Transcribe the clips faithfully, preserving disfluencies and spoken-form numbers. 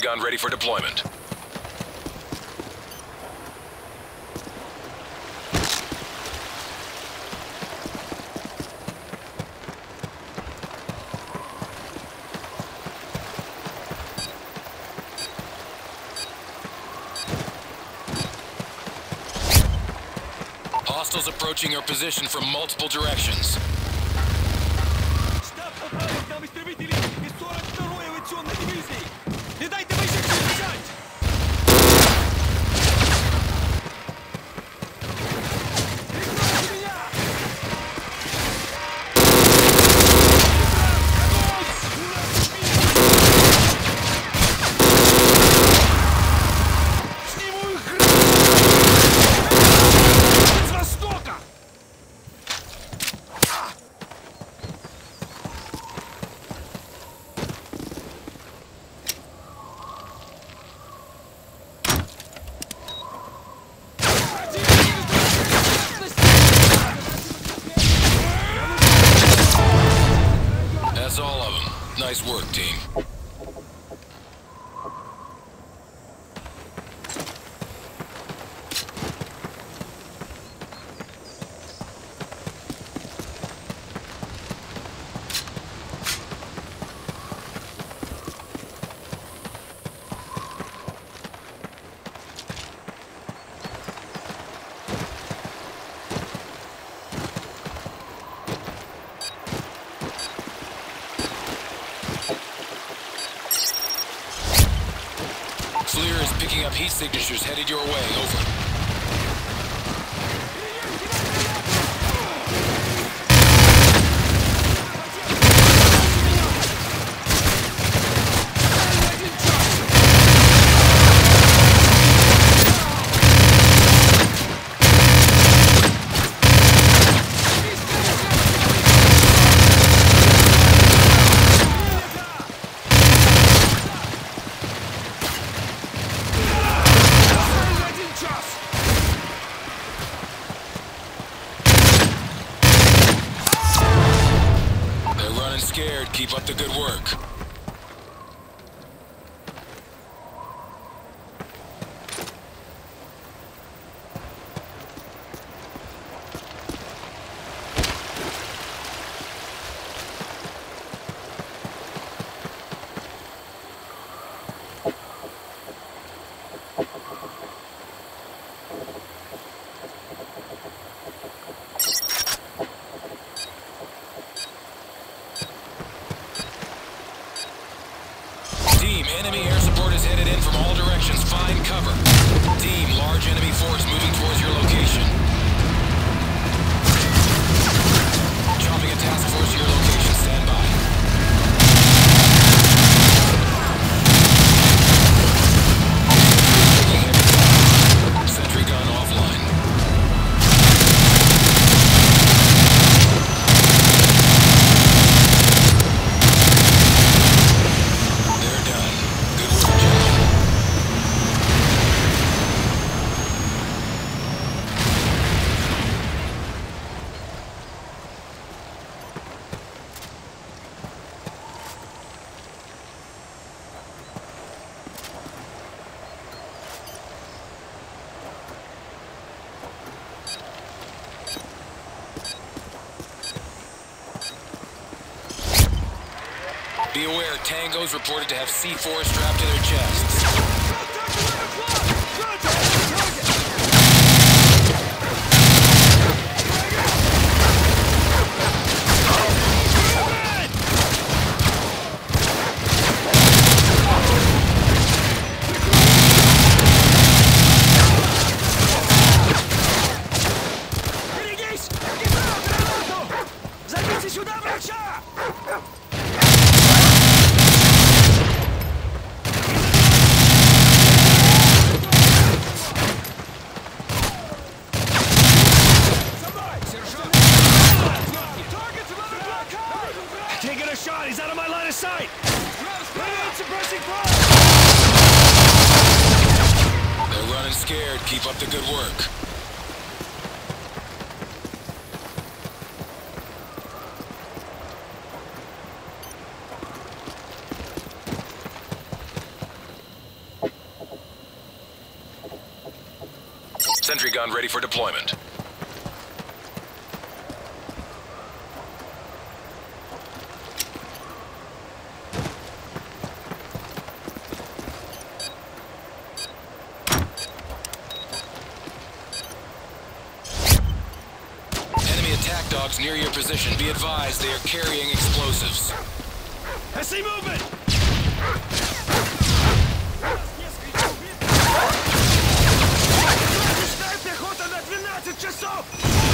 gun ready for deployment. Hostiles approaching your position from multiple directions. Штаб направит нам истребителей из сорок второй авиационной дивизии. Не дайте выжить убежать! Прикройте меня! Сниму их! С востока! That's all of them. Nice work, team. FLIR is picking up heat signatures headed your way. Over. Scared, keep up the good work. Team, enemy air support is headed in from all directions. Find cover. Team, large enemy force moving towards your location. Chopping a task force to your location. Stand by. Sentry gun offline. Be aware, Tangos reported to have C four strapped to their chests. Забейте сюда врача! Taking a shot, he's out of my line of sight! Suppressing fire! They're running scared, keep up the good work. Sentry gun ready for deployment. Enemy attack dogs near your position. Be advised, they are carrying explosives. I see movement! Пехота на двенадцать часов!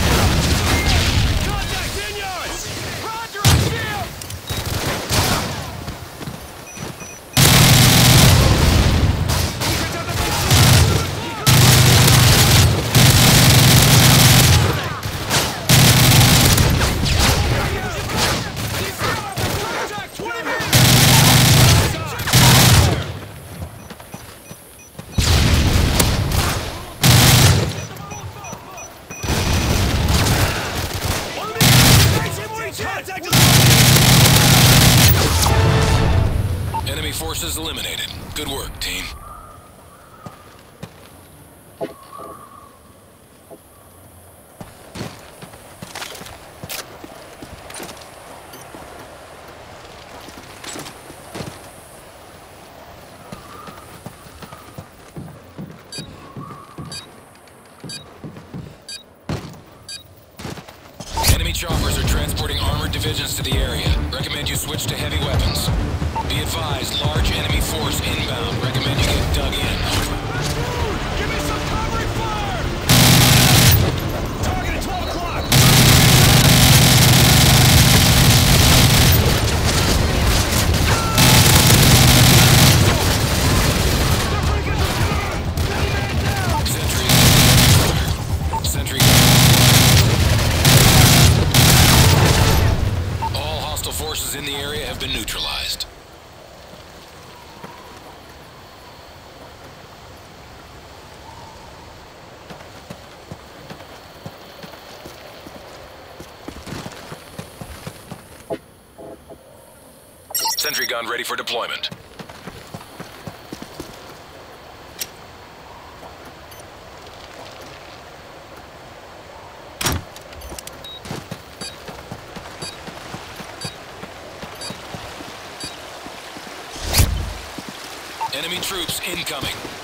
Contact vineyards! Roger, I see him! Enemy forces eliminated. Good work, team. Enemy choppers are transporting armored divisions to the area. Recommend you switch to heavy weapons. Be advised, large enemy force inbound. Recommend you get dug in. Give me some covering fire! Target at twelve o'clock! Sentry. Sentry. All hostile forces in the area have been neutralized. Sentry gun ready for deployment. Enemy troops incoming.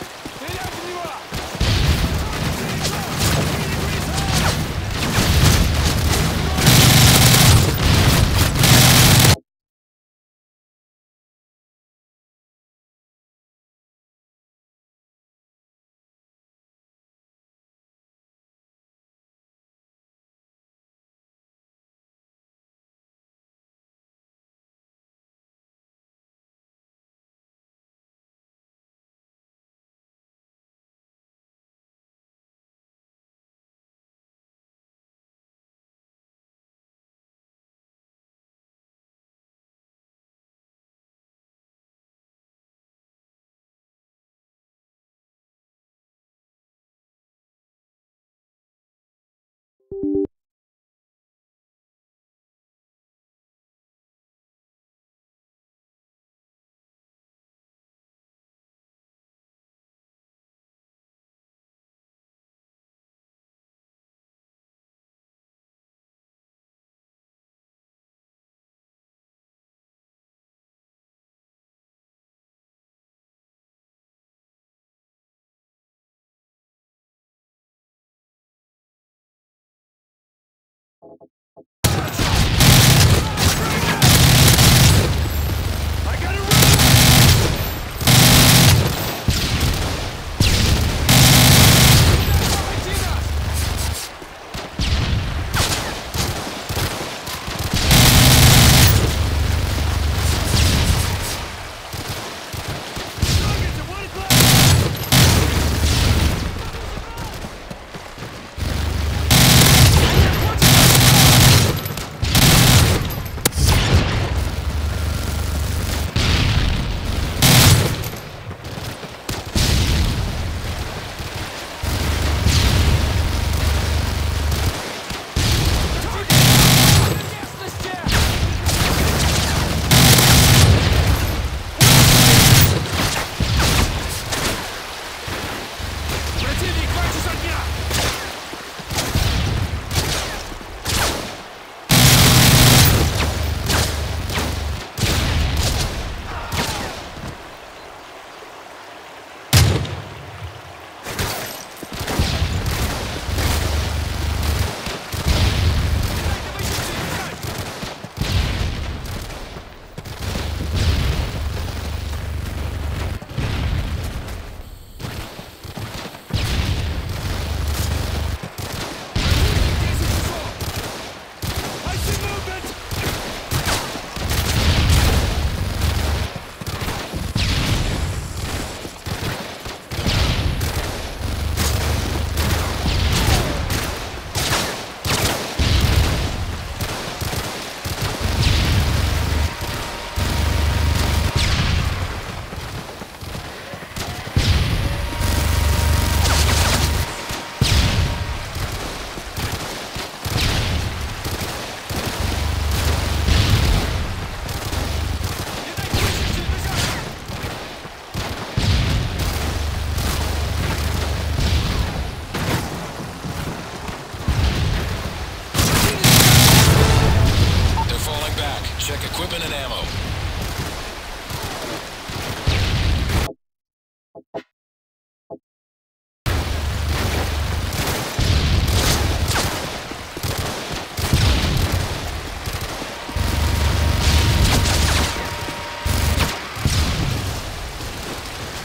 and ammo.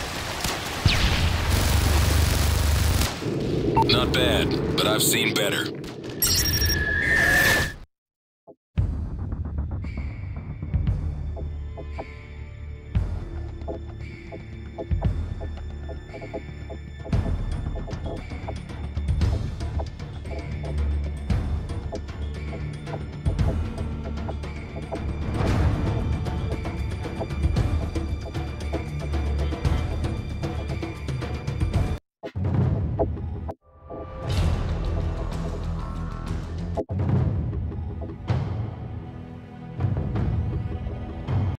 Not bad, but I've seen better.